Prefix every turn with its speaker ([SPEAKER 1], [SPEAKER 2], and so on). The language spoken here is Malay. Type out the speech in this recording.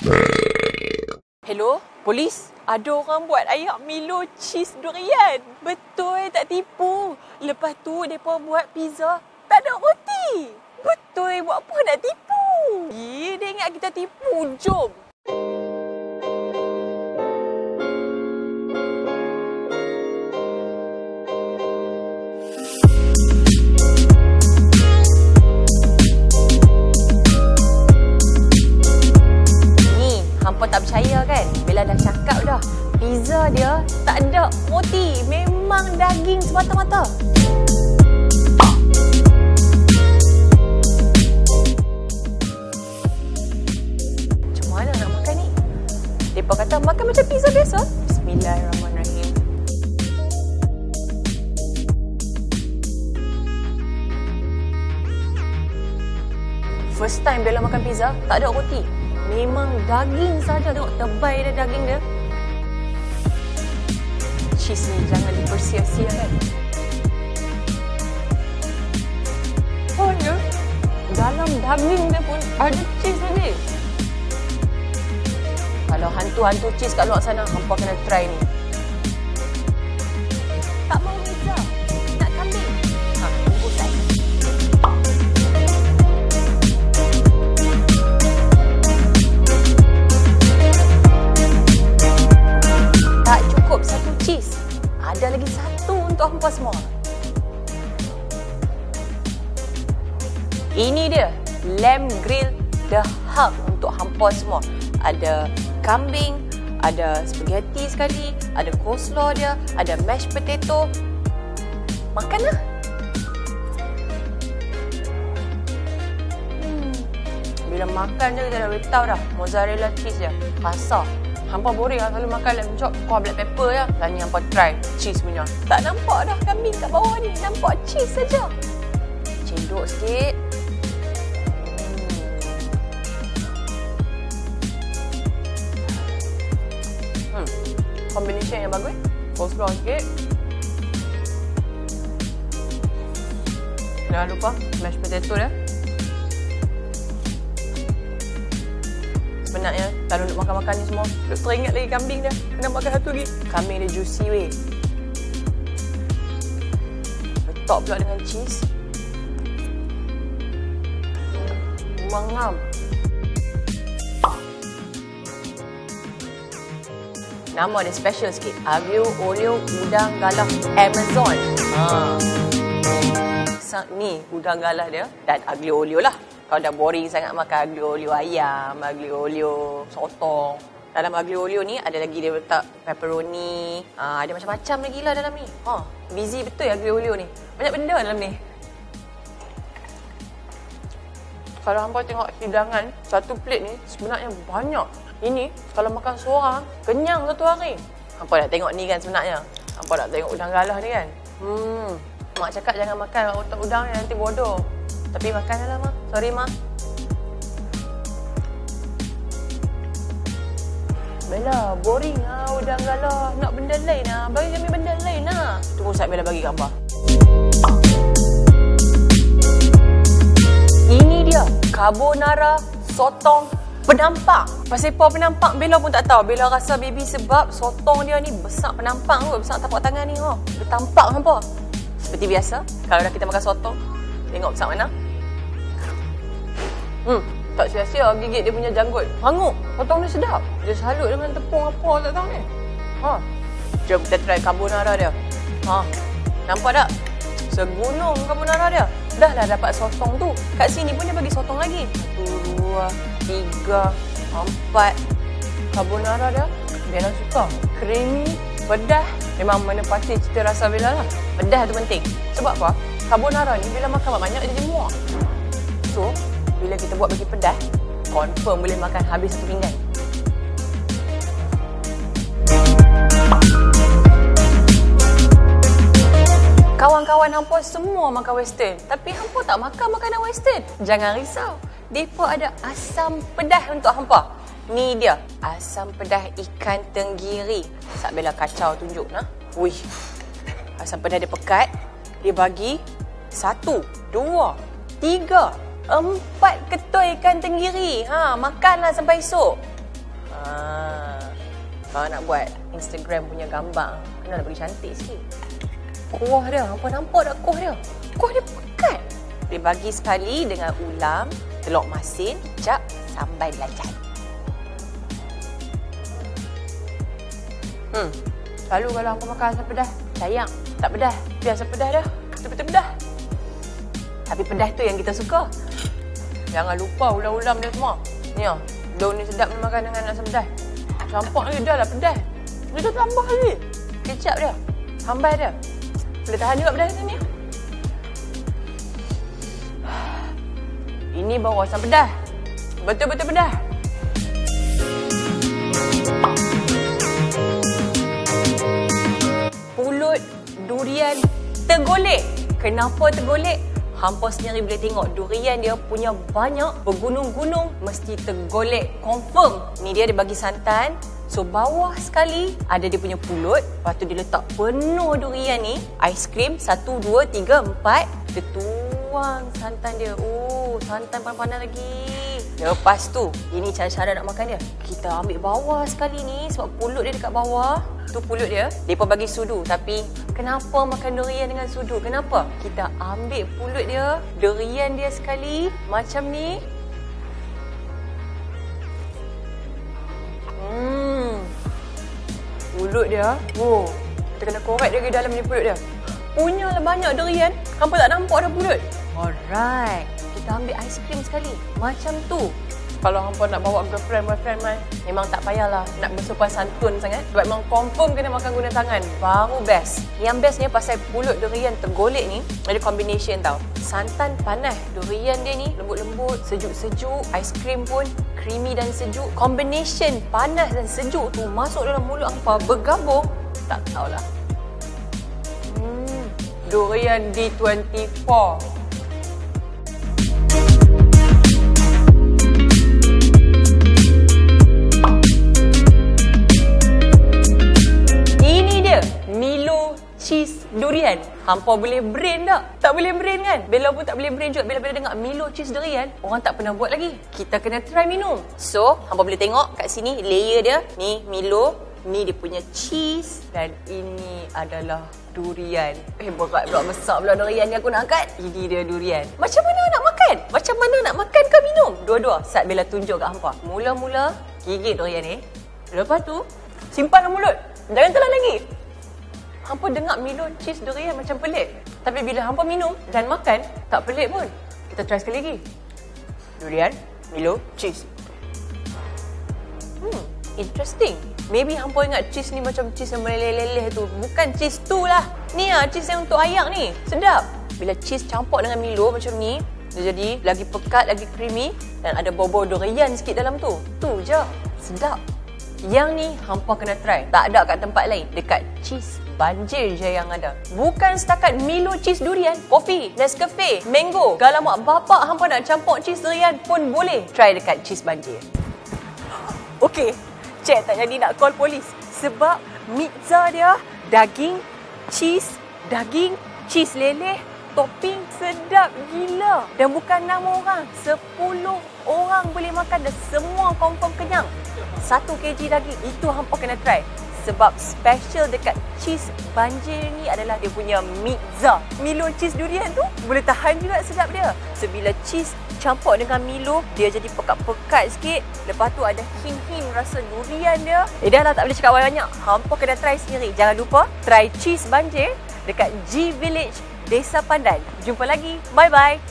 [SPEAKER 1] Hello, polis? Ada orang buat ayak Milo cheese durian. Betul, tak tipu. Lepas tu, mereka buat pizza. Tak ada roti. Betul, buat apa nak tipu? Dia ingat kita tipu. Jom. Hampa tak percaya kan? Bella dah cakap dah. Pizza dia tak ada roti. Memang daging semata-mata. Macam mana nak makan ni? Mereka kata makan macam pizza biasa. Bismillahirrahmanirrahim. First time Bella makan pizza, tak ada roti. Memang daging saja. Tengok tebal dia daging dia. Cheese ni jangan dipersia-siakan. Oh ya, dalam daging dia pun ada cheese lagi. Kalau hantu-hantu cheese kat luar sana, hampa kena try ni. Tak mau pizza, nak kambing. Tunggu saya. Satu cheese. Ada lagi satu untuk hampa semua. Ini dia, lamb grill the hub untuk hampa semua. Ada kambing, ada spaghetti sekali, ada coleslaw dia, ada mashed potato. Makanlah. Bila makan je kita dah beritahu dah, mozzarella cheese dia kasar. Hampa boring lah selalu makan lamb chop, kuah black pepper je. Dan ni hampa try cheese punya. Tak nampak dah kambing kat bawah ni. Nampak cheese saja. Cendok sikit. Combination yang bagus. Coleslaw sikit. Jangan lupa mashed potato dia. Sebenarnya, kalau nak makan-makan ni semua, teringat lagi kambing dia. Kena makan satu lagi. Kambing dia juicy weh. Letak pula dengan cheese. Mangam. Nama dia special sikit. Aglio olio udang galah Amazon. Ni udang galah dia dan aglio olio lah. Kalau dah boring sangat makan aglio olio ayam, aglio olio sotong. Dalam aglio olio ni ada lagi dia letak pepperoni. Ada macam-macam lagi lah dalam ni. Busy betul aglio olio ni. Banyak benda dalam ni. Kalau hampa tengok hidangan, satu plate ni sebenarnya banyak. Ini kalau makan seorang, kenyang satu hari. Hampa nak tengok ni kan sebenarnya. Hampa nak tengok udang galah ni kan. Mak cakap jangan makan otak udang ni nanti bodoh. Tapi makan je lah, Ma. Sorry, Ma. Bella, boring lah udang galah. Nak benda lain lah. Bagi kami benda lain lah. Tunggu saat Bella bagi gambar. Ini dia, carbonara sotong penampak. Pasal apa penampak, Bella pun tak tahu. Bella rasa baby sebab sotong dia ni besar penampak kot. Besar tapak tangan ni. Dia tampak hampa. Seperti biasa, kalau dah kita makan sotong, tengok besar mana. Tak sia-sia gigit dia punya janggut. Hangut. Potong dia sedap. Dia salut dengan tepung apa tak tahu ni. Jom kita try carbonara dia. Nampak tak? Segunung carbonara dia. Dah lah dapat sotong tu. Kat sini pun dia bagi sotong lagi. 1, 2, 3, 4. Carbonara dia Bella suka. Creamy, pedas. Memang menepati cita rasa Bella lah. Pedas tu penting. Sebab apa? Carbonara ni Bella makan banyak dia jadi muak. So, bila kita buat bagi pedas, confirm boleh makan habis satu pinggan. Kawan-kawan hampa semua makan western. Tapi hampa tak makan makanan western. Jangan risau. Mereka ada asam pedas untuk hampa. Ni dia, asam pedas ikan tenggiri. Sat Bella kacau tunjuk nah. Wih. Asam pedas dia pekat. Dia bagi 1, 2, 3, 4 ketui ikan tenggiri. Makanlah sampai esok. Kalau nak buat Instagram punya gambar, kena nak bagi cantik sikit. Kuah dia, hampa nampak tak kuah dia? Kuah dia pekat. Dia bagi sekali dengan ulam, telur masin, kecap, sambal belacan. Selalu kalau hampa makan asam pedas, sayang, tak pedas. Biasa pedas dah. Betul-betul pedas. Tapi pedas tu yang kita suka. Jangan lupa ulam-ulam dia semua. Ni daun ni sedap makan dengan asam pedas. Campak ni dah lah pedas. Dia dah tambah lagi kecap dia, sambal dia. Boleh tahan juga pedas ni. Ini baru asam pedas. Betul-betul pedas. Pulut durian tergolek. Kenapa tergolek? Hampa sendiri boleh tengok durian dia punya banyak, bergunung-gunung, mesti tergolek. Confirm. Ni dia bagi santan. So bawah sekali ada dia punya pulut. Lepas tu dia letak penuh durian ni. Aiskrim 1, 2, 3, 4. Dia tuang santan dia. Oh, santan panas-panas lagi. Lepas tu, ini cara-cara nak makan dia. Kita ambil bawah sekali ni sebab pulut dia dekat bawah. Tu pulut dia. Mereka bagi sudu. Tapi kenapa makan durian dengan sudu? Kenapa? Kita ambil pulut dia, durian dia sekali. Macam ni. Pulut dia. Oh, kita kena korek dia ke dalam ni pulut dia. Punyalah banyak durian. Hampa tak nampak dah pulut. Alright. Kita ambil aiskrim sekali. Macam tu. Kalau hampa nak bawa girlfriend, boyfriend mai, memang tak payahlah nak bersopan santun sangat. Sebab memang confirm kena makan guna tangan. Baru best. Yang bestnya pasal pulut durian tergolek ni, ada combination tau. Santan panas, durian dia ni lembut-lembut, sejuk-sejuk, aiskrim pun creamy dan sejuk. Combination panas dan sejuk tu masuk dalam mulut hampa, bergabung, tak tahulah. Durian D24. Milo cheese durian. Hampa boleh brain tak? Tak boleh brain kan? Bella pun tak boleh brain juga. Bella dengar Milo cheese durian, orang tak pernah buat lagi. Kita kena try minum. So, hampa boleh tengok kat sini layer dia. Ni Milo, ni dia punya cheese dan ini adalah durian. Berat pula, besar pula durian ni aku nak angkat. Ini dia durian. Macam mana nak makan? Macam mana nak makan ke minum? Dua-dua. Saat Bella tunjuk kat hampa. Mula-mula gigit durian ni. Lepas tu simpan dalam mulut. Jangan telan lagi. Hampa dengar Milo cheese durian macam pelik. Tapi bila hampa minum dan makan, tak pelik pun. Kita try sekali lagi. Durian, Milo, cheese. Interesting. Maybe hampa ingat cheese ni macam cheese yang meleleh-leleh tu. Bukan cheese tu lah. Ni lah cheese yang untuk ayak ni. Sedap. Bila cheese campur dengan Milo macam ni, dia jadi lagi pekat, lagi creamy. Dan ada bau-bau durian sikit dalam tu. Tu je. Sedap. Yang ni hampa kena try. Tak ada kat tempat lain. Dekat Cheese Banjir je yang ada. Bukan setakat Milo cheese durian, kopi, Nescafe, mango. Kalau mak bapak hampa nak campur cheese durian pun boleh. Try dekat Cheese Banjir. Okey, Cik tak jadi nak call polis. Sebab pizza dia daging, cheese leleh, topping sedap gila. Dan bukan 6 orang, 10 orang boleh makan dan semua confirm kenyang. 1 kg daging, itu hampa kena try. Sebab special dekat Cheese Banjir ni adalah dia punya pizza. Milo cheese durian tu boleh tahan juga sedap dia. So bila cheese campur dengan Milo, dia jadi pekat-pekat sikit. Lepas tu ada hint-hint rasa durian dia. Dah lah, tak boleh cakap banyak. Hampa kena try sendiri. Jangan lupa try Cheese Banjir dekat G Village, Desa Pandan. Jumpa lagi. Bye-bye.